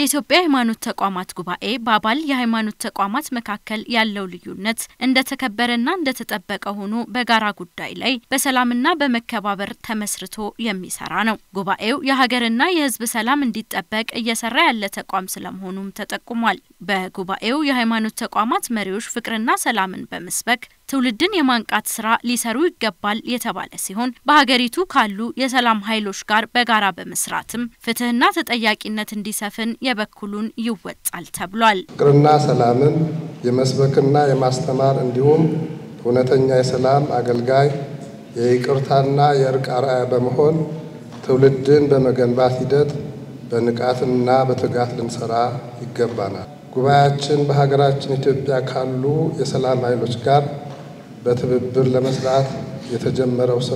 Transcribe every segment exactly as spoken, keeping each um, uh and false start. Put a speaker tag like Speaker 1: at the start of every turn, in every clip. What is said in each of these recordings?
Speaker 1: የኢትዮጵያ ሃይማኖት ተቋማት ጉባኤ በአባል የሃይማኖት ተቋማት መካከል ያለው ልዩነት እንደተከበረና እንደተጠበቀ ሆኖ በጋራ ጉዳይ ላይ በሰላምና በመከባበር ተመስርቶ የሚሰራ ነው። ጉባኤው የሀገርና የሕዝብ ሰላም እንዲጠበቅ እየሰራ ያለ ተቋም ስለመሆኑም ተጠቁሟል። በጉባኤው የሃይማኖት ተቋማት መሪዎች ፍቅርና ሰላምን በመስበክ ትውልድን የማንቃት ስራ ሊሰሩ ይገባል የተባለ ሲሆን በሀገሪቱ ካሉ የሰላም ኃይሎች ጋር በጋራ በመስራትም ፍትህና ተጠያቂነት እንዲሰፍን የበኩሉን ይወጣል ተብሏል።
Speaker 2: ፍቅርና ሰላምን የመስበክና የማስተማር እንዲሁም እውነተኛ የሰላም አገልጋይ የይቅርታና የእርቅ አርአያ በመሆን ትውልድን በመገንባት ሂደት በንቃትና በትጋት ልንሰራ ይገባናል። ጉባኤያችን በሀገራችን ኢትዮጵያ ካሉ የሰላም ኃይሎች ጋር በትብብር ለመስራት የተጀመረው ስራ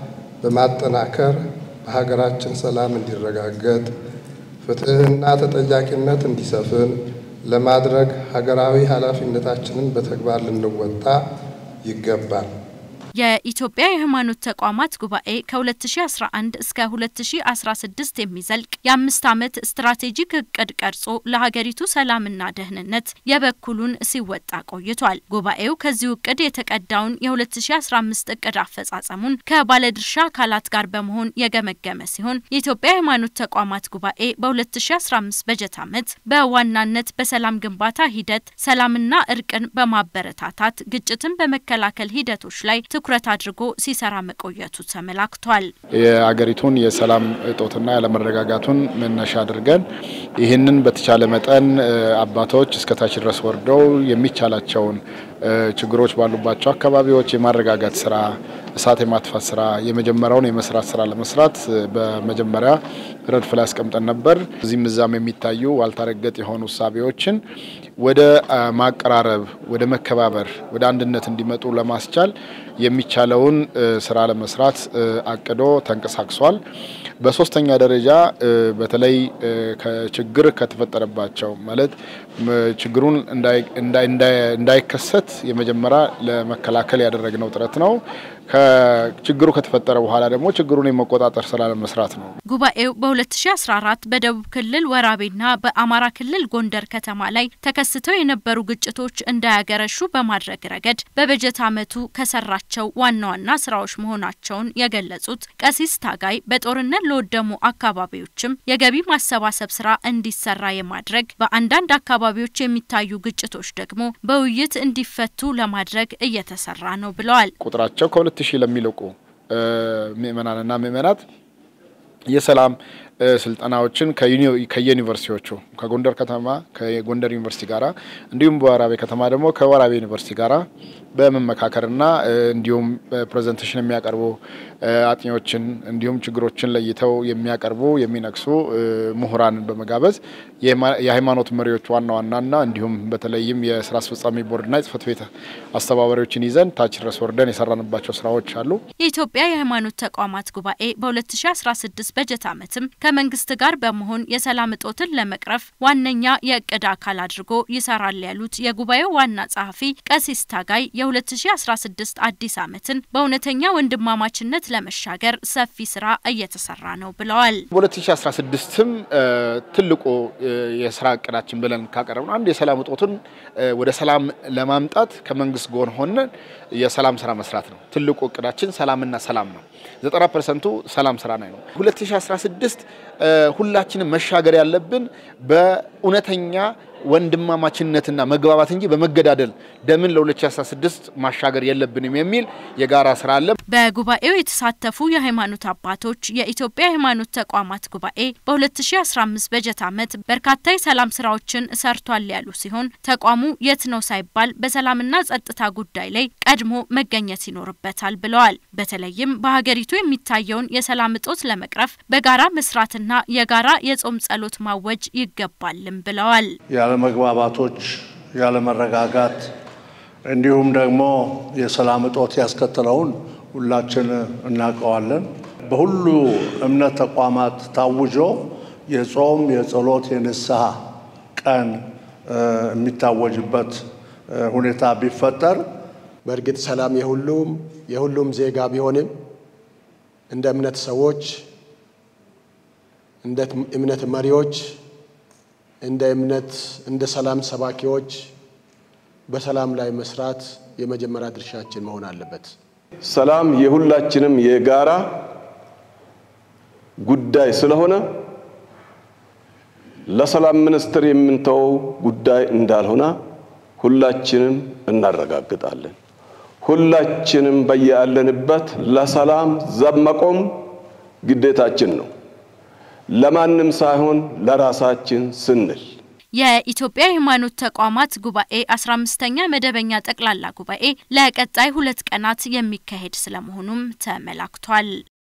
Speaker 2: በማጠናከር በሀገራችን ሰላም እንዲረጋገጥ ፍትህና ተጠያቂነት እንዲሰፍን ለማድረግ ሀገራዊ ኃላፊነታችንን በተግባር ልንወጣ ይገባል።
Speaker 1: የኢትዮጵያ የሃይማኖት ተቋማት ጉባኤ ከ2011 እስከ ሁለት ሺህ አስራ ስድስት የሚዘልቅ የአምስት ዓመት ስትራቴጂክ እቅድ ቀርጾ ለሀገሪቱ ሰላምና ደህንነት የበኩሉን ሲወጣ ቆይቷል። ጉባኤው ከዚህ እቅድ የተቀዳውን የ2015 እቅድ አፈጻጸሙን ከባለድርሻ አካላት ጋር በመሆን የገመገመ ሲሆን የኢትዮጵያ የሃይማኖት ተቋማት ጉባኤ በ2015 በጀት ዓመት በዋናነት በሰላም ግንባታ ሂደት ሰላምና እርቅን በማበረታታት ግጭትን በመከላከል ሂደቶች ላይ ትኩረት አድርጎ ሲሰራ መቆየቱ ተመላክቷል።
Speaker 3: የአገሪቱን የሰላም እጦትና ያለመረጋጋቱን መነሻ አድርገን ይህንን በተቻለ መጠን አባቶች እስከታች ድረስ ወርደው የሚቻላቸውን ችግሮች ባሉባቸው አካባቢዎች የማረጋጋት ስራ እሳት የማጥፋት ስራ የመጀመሪያውን የመስራት ስራ ለመስራት በመጀመሪያ ረድፍ ላይ አስቀምጠን ነበር። እዚህም እዛም የሚታዩ ዋልታረገጥ የሆኑ ሐሳቦችን ወደ ማቀራረብ ወደ መከባበር ወደ አንድነት እንዲመጡ ለማስቻል የሚቻለውን ስራ ለመስራት አቅዶ ተንቀሳቅሷል። በሶስተኛ ደረጃ በተለይ ከችግር ከተፈጠረባቸው ማለት ችግሩን እንዳይ እንዳይከሰት የመጀመሪያ ለመከላከል ያደረግነው ጥረት ነው። ከችግሩ ከተፈጠረ በኋላ ደግሞ ችግሩን የመቆጣጠር ስራ ለመስራት ነው።
Speaker 1: ጉባኤው በ2014 በደቡብ ክልል ወራቤና በአማራ ክልል ጎንደር ከተማ ላይ ተከስተው የነበሩ ግጭቶች እንዳያገረሹ በማድረግ ረገድ በበጀት ዓመቱ ከሰራቸው ዋና ዋና ስራዎች መሆናቸውን የገለጹት ቀሲስ ታጋይ በጦርነት ለወደሙ አካባቢዎችም የገቢ ማሰባሰብ ስራ እንዲሰራ የማድረግ በአንዳንድ አካባቢዎች የሚታዩ ግጭቶች ደግሞ በውይይት እንዲፈቱ ለማድረግ እየተሰራ ነው ብለዋል።
Speaker 3: ቁጥራቸው ከሁለት ሺህ ለሚልቁ ምእመናንና ምእመናት የሰላም ስልጣናዎችን ከዩኒቨርሲቲዎቹ ከጎንደር ከተማ ከጎንደር ዩኒቨርሲቲ ጋራ እንዲሁም በወራቤ ከተማ ደግሞ ከወራቤ ዩኒቨርሲቲ ጋራ በመመካከርና እንዲሁም ፕሬዘንቴሽን የሚያቀርቡ አጥኚዎችን እንዲሁም ችግሮችን ለይተው የሚያቀርቡ የሚነክሱ ምሁራንን በመጋበዝ የሃይማኖት መሪዎች ዋና ዋናና እንዲሁም በተለይም የሥራ አስፈጻሚ ቦርድና የጽፈት ቤት አስተባባሪዎችን ይዘን ታች ድረስ ወርደን የሰራንባቸው ስራዎች አሉ።
Speaker 1: የኢትዮጵያ የሃይማኖት ተቋማት ጉባኤ በ2016 በጀት ዓመትም ከመንግስት ጋር በመሆን የሰላም እጦትን ለመቅረፍ ዋነኛ የእቅድ አካል አድርጎ ይሰራል ያሉት የጉባኤው ዋና ጸሐፊ ቀሲስ ታጋይ የ2016 አዲስ ዓመትን በእውነተኛ ወንድማማችነት ለመሻገር ሰፊ ስራ እየተሰራ ነው ብለዋል።
Speaker 3: በ2016ም ትልቁ የስራ እቅዳችን ብለን ካቀረብን አንድ የሰላም እጦትን ወደ ሰላም ለማምጣት ከመንግስት ጎን ሆነን የሰላም ስራ መስራት ነው። ትልቁ እቅዳችን ሰላምና ሰላም ነው። ዘጠና ፐርሰንት ሰላም ስራ ነው። ሁለት ሺህ አስራ ስድስት ሁላችንም መሻገር ያለብን በእውነተኛ ወንድማማችነትና መግባባት እንጂ በመገዳደል ደምን ለ2016 ማሻገር የለብንም የሚል የጋራ ስራ አለ።
Speaker 1: በጉባኤው የተሳተፉ የሃይማኖት አባቶች የኢትዮጵያ ሃይማኖት ተቋማት ጉባኤ በ2015 በጀት ዓመት በርካታ የሰላም ስራዎችን ሰርቷል ያሉ ሲሆን ተቋሙ የት ነው ሳይባል በሰላምና ጸጥታ ጉዳይ ላይ ቀድሞ መገኘት ይኖርበታል ብለዋል። በተለይም በሀገሪቱ የሚታየውን የሰላም እጦት ለመቅረፍ በጋራ መስራትና የጋራ የጾም ጸሎት ማወጅ ይገባልም ብለዋል።
Speaker 4: ያለመግባባቶች ያለመረጋጋት እንዲሁም ደግሞ የሰላም እጦት ያስከተለውን ሁላችን እናውቀዋለን። በሁሉ እምነት ተቋማት ታውጆ የጾም የጸሎት የንስሐ ቀን የሚታወጅበት ሁኔታ ቢፈጠር
Speaker 5: በእርግጥ ሰላም የሁሉም የሁሉም ዜጋ ቢሆንም እንደ እምነት ሰዎች እንደ እምነት መሪዎች እንደ እምነት እንደ ሰላም ሰባኪዎች በሰላም ላይ መስራት የመጀመሪያ ድርሻችን መሆን አለበት።
Speaker 6: ሰላም የሁላችንም የጋራ ጉዳይ ስለሆነ ለሰላም ሚኒስትር የምንተው ጉዳይ እንዳልሆነ ሁላችንም እናረጋግጣለን። ሁላችንም በያለንበት ለሰላም ዘብ መቆም ግዴታችን ነው። ለማንም ሳይሆን ለራሳችን ስንል
Speaker 1: የኢትዮጵያ ሃይማኖት ተቋማት ጉባኤ አስራ አምስተኛ መደበኛ ጠቅላላ ጉባኤ ለቀጣይ ሁለት ቀናት የሚካሄድ ስለመሆኑም ተመላክቷል።